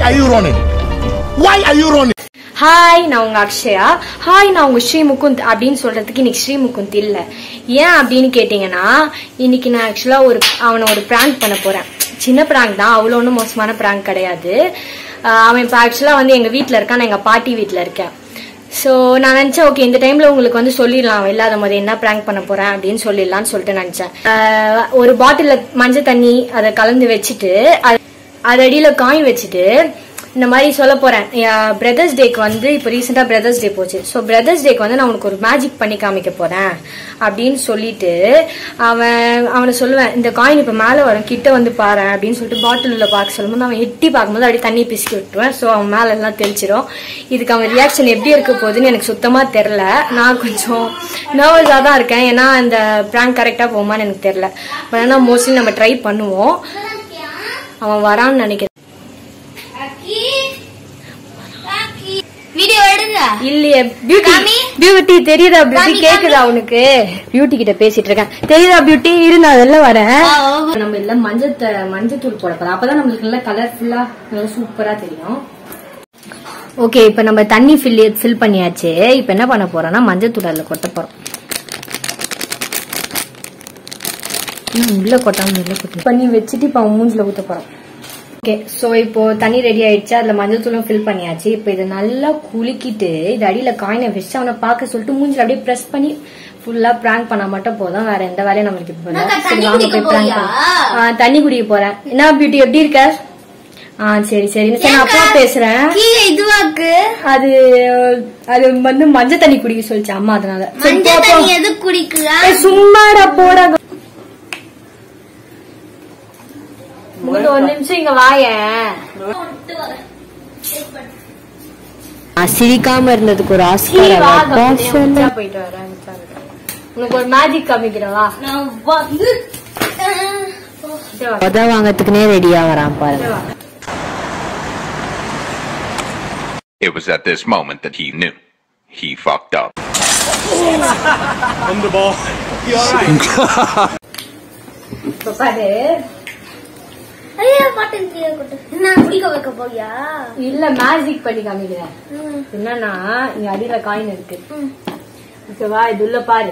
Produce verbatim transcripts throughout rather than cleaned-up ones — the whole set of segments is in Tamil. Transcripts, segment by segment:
are you running? Why are you running? Hi, நான் உங்க அக்ஷயா. ஹாய், நான் உங்க ஸ்ரீ முகுந்த் அப்படின்னு சொல்றதுக்கு இன்னைக்கு ஸ்ரீ முகுந்த் இல்ல. ஏன் அப்படின்னு கேட்டீங்கன்னா, இன்னைக்கு நான் ஆக்சுவலா ஒரு அவனை ஒரு பிராங்க் பண்ண போறேன். சின்ன பிராங்க் தான், அவ்வளோ ஒன்றும் மோசமான பிராங்க் கிடையாது. அவன் இப்போ ஆக்சுவலா வந்து எங்க வீட்டில் இருக்கான், நான் எங்க பாட்டி வீட்டில் இருக்கேன். ஸோ நான் நினச்சேன், ஓகே இந்த டைம்ல உங்களுக்கு வந்து சொல்லிடலாம், இல்லாத போது என்ன பிராங்க் பண்ண போறேன் அப்படின்னு சொல்லிடலாம்னு சொல்லிட்டு நினைச்சேன். ஒரு பாட்டில மஞ்சள் தண்ணி அதை கலந்து வச்சுட்டு அது அடியில காயின் வச்சுட்டு இந்த மாதிரி சொல்ல போறேன். பிரதர்ஸ் டேக்கு வந்து இப்போ ரீசெண்டா பிரதர்ஸ் டே போச்சு. ஸோ பிரதர்ஸ் டேக்கு வந்து நான் உனக்கு ஒரு மேஜிக் பண்ணி காமிக்க போறேன் அப்படின்னு சொல்லிட்டு அவன் அவனை சொல்லுவேன், இந்த காயின் இப்போ மேலே வரும், கிட்ட வந்து பாரு அப்படின்னு சொல்லிட்டு பாட்டில் பார்க்க சொல்லும்போது அவன் எட்டி பார்க்கும்போது அப்படியே தண்ணி பிசுக்கி விட்டுருவேன். ஸோ அவன் மேல எல்லாம் தெளிச்சிடும். இதுக்கு அவன் ரியாக்ஷன் எப்படி இருக்க போகுதுன்னு எனக்கு சுத்தமா தெரியல. நான் கொஞ்சம் நர்வஸா தான் இருக்கேன், ஏன்னா இந்த பிராங்க் கரெக்டா போகுமான்னு எனக்கு தெரியல. பட் ஆனால் மோஸ்ட்லி நம்ம ட்ரை பண்ணுவோம். அவன் வரான்னு நினைக்கிறேன். இல்லையே பியூட்டி, பியூட்டி தெரியுதா? பியூட்டி கேக்குதா உனக்கு? பியூட்டி கிட்ட பேசிட்டு இருக்கேன். தெரியுதா பியூட்டி? இருந்தா அதெல்லாம் வரேன். நம்ம எல்லாம் மஞ்சள் மஞ்சத்தூள் போட போறோம், அப்பதான் நம்மளுக்கு நல்லா கலர்ஃபுல்லா சூப்பரா தெரியும். ஓகே, இப்ப நம்ம தண்ணி ஃபில் ஃபில் பண்ணியாச்சு. இப்ப என்ன பண்ண போறோம்னா மஞ்சத்தூள் அதுல கொட்ட போறோம். உள்ள கொட்டாம உள்ள கொட்ட பண்ணி வச்சுட்டு இப்ப அவன் மூஞ்சில ஊத்த போறோம். ஓகே, சோ இப்போ தண்ணி ரெடி ஆயிடுச்சு, அதுல மஞ்சள் தூளும் ஃபில் பண்ணியாச்சு. இப்போ இதை நல்லா குலுக்கிட்டு இது அடியில காயினை வச்சு அவனை பார்க்க சொல்லிட்டு மூஞ்சில அப்படியே பிரஸ் பண்ணி ஃபுல்லா பிராங்க் பண்ணா மட்டும் போதும், வேற எந்த வேலையும் நம்மளுக்கு இப்போ தண்ணி குடிக்க போறேன். என்ன பியூட்டி எப்படி இருக்க? ஆஹ் சரி சரி நான் அப்பா பேசுறேன். அது அது வந்து மஞ்சள் தண்ணி குடிக்க சொல்லிச்சு அம்மா, அதனால சும்மாடா போட. ஒரு நிமிஷம் இங்க வாயேன். சிரிக்காம இருந்ததுக்கு ஒரு ஆஸ்கார் போயிட்டு வரேன். உனக்கு ஒரு மேஜிக் காமிக்கிறவா? உத வாங்கறதுக்குனே ரெடியா வரான் பாருங்க. It was at this moment that he knew he fucked up. On the ball. You all right? பாரு. ஐயா பாட்டன் கீழ கொட்டு. நான் குடிக்க வைக்க போறியா? இல்ல மேஜிக் பண்ணி காமிக்கிறேன். என்னன்னா இங்க அடியில காயின் இருக்கு. ஓகேவா? இது உள்ள பாரு,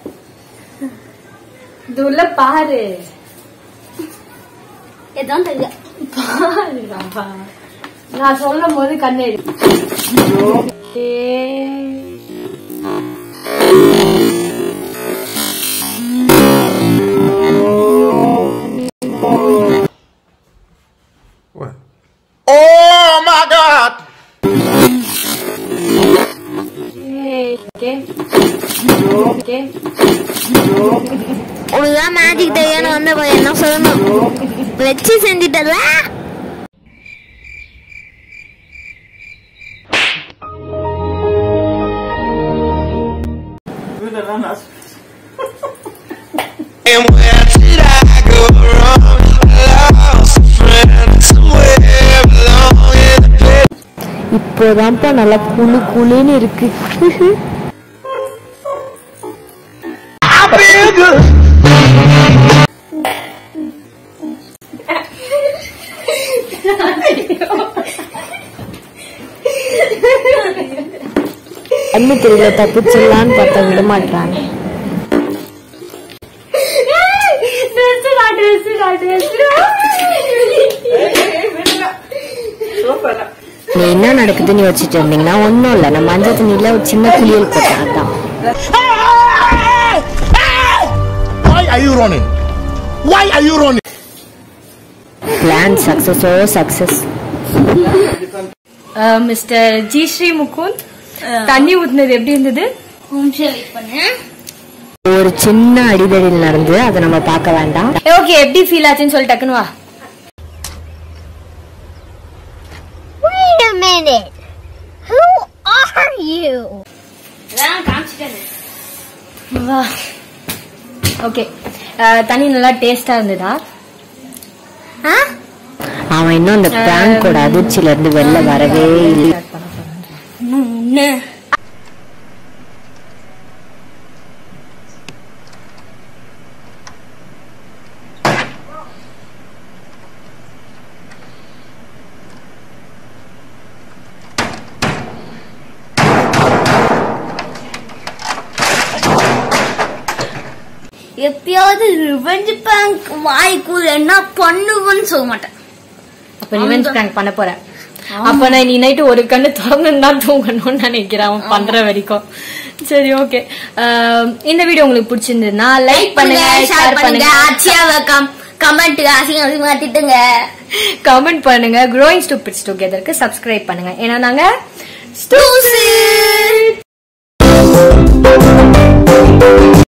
இது உள்ள பாரு. எதான் தெரியும் பாருடா, நான் சொல்லும் போது கண்ணேடு. What? Oh my God! Okay. Okay. உனக்குதான் மேஜிக் தெரியான்னு வந்து என்ன சொல்லணும்? வச்சு செஞ்சுட்டல. இப்போதான்ப்பா நல்லா குளு குளுன்னு இருக்கு. அண்ணு தெரியல, தப்பிச்சிடலான்னு பார்த்தா விட மாட்டாங்க. என்ன நடக்குதுன்னு யோசிச்சுட்டு இருந்தீங்கன்னா ஒன்னும் இல்ல, நான் மஞ்சள் தண்ணியில ஒரு சின்ன குளியல் போட்டேன். அதான். Why are you running? Why are you running? Plan success or success. Mister G Sri Mukund, தண்ணி ஊத்துனது எப்படி இருந்தது? ஒரு சின்ன அடிதடியில் நடந்து அதை நம்ம பார்க்க வேண்டாம். ஓகே, எப்படி ஃபீல் ஆச்சுன்னு சொல்லி டக்குன்னு வா. Wait a minute. Who are you? வா. ஓகே, தண்ணி நல்லா டேஸ்டா இருந்ததா? அவன் இன்னும் அந்த பிராங்கோட அதிர்ச்சியில இருந்து வெளில வரவே இல்லை. எப்பயாவது ரிவெஞ்ச் பிராங்க் வாய்க்குள்ள என்ன பண்ணுவேன்னு சொல்ல மாட்டேன். அப்ப ரிவெஞ்ச் பிராங்க் பண்ண போறேன். அப்ப நான் நீ நைட்டு ஒரு கண்ணு திறந்து தான் தூங்கணும்னு நினைக்கிறேன் அவன் பண்ற வரைக்கும். சரி ஓகே. இந்த வீடியோ உங்களுக்கு பிடிச்சிருந்ததுன்னா லைக் பண்ணுங்க, ஷேர் பண்ணுங்க, கமெண்ட் அசிங்க அசிங்கமா திட்டுங்க, கமெண்ட் பண்ணுங்க. Growing Stupids Togetherக்கு சப்ஸ்கிரைப் பண்ணுங்க. ஏன்னா நாங்க